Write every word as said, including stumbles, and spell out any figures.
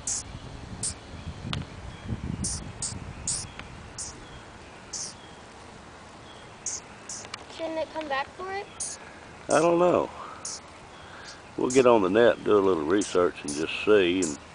Shouldn't it come back for it? I don't know. We'll get on the net and do a little research and just see. And